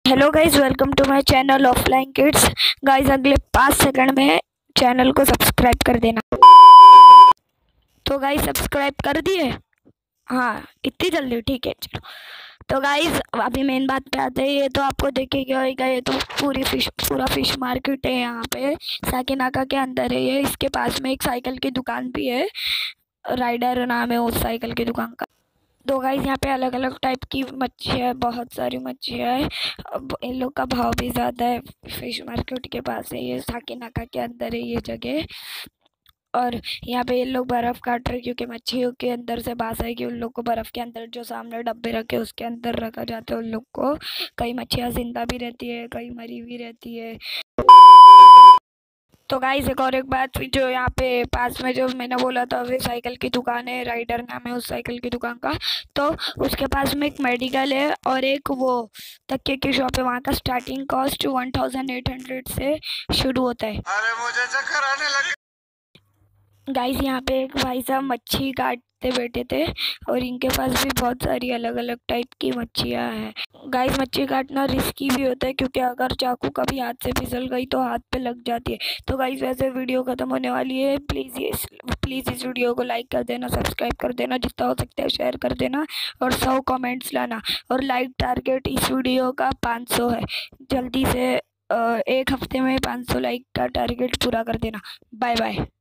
Hello guys, welcome to my channel offline kids. Guys अगले 5 second में channel को subscribe कर देना। तो गाइज सब्सक्राइब कर दिए? हाँ, इतनी जल्दी? ठीक है, चलो। तो गाइज अभी मेन बात पे आते हैं। ये तो आपको देखे क्या होगा, ये तो पूरा फिश मार्केट है यहाँ पे, साकिनाका के अंदर है ये। इसके पास में एक साइकिल की दुकान भी है, राइडर नाम है उस साइकिल की दुकान का। तो गाइस यहाँ पे अलग अलग टाइप की मच्छियाँ है, बहुत सारी मच्छियाँ है। अब इन लोग का भाव भी ज़्यादा है। फिश मार्केट के पास है ये, साकिनाका के अंदर है ये जगह। और यहाँ पे ये लोग बर्फ़ काट रहे, क्योंकि मच्छियों के अंदर से बास है कि उन लोग को बर्फ़ के अंदर जो सामने डब्बे रखे उसके अंदर रखा जाता है उन लोग को। कई मच्छियाँ जिंदा भी रहती है, कई मरी भी रहती है। तो गाइस एक बात, जो यहाँ पे पास में जो मैंने बोला था वे साइकिल की दुकान है, राइडर नाम है उस साइकिल की दुकान का। तो उसके पास में एक मेडिकल है और एक वो तकिए की शॉप है। वहाँ का स्टार्टिंग कॉस्ट 1800 से शुरू होता है। अरे मुझे चक्कर आने लगे। गाइस यहाँ पे एक भाई साहब मच्छी काटते बैठे थे और इनके पास भी बहुत सारी अलग अलग टाइप की मच्छियाँ हैं। गाइस मच्छी काटना रिस्की भी होता है, क्योंकि अगर चाकू कभी हाथ से फिसल गई तो हाथ पे लग जाती है। तो गाइस वैसे वीडियो ख़त्म होने वाली है। प्लीज़ इस वीडियो को लाइक कर देना, सब्सक्राइब कर देना, जितना हो सकता है शेयर कर देना और 100 कमेंट्स लाना। और लाइक टारगेट इस वीडियो का 500 है। जल्दी से एक हफ्ते में 500 लाइक का टारगेट पूरा कर देना। Bye bye.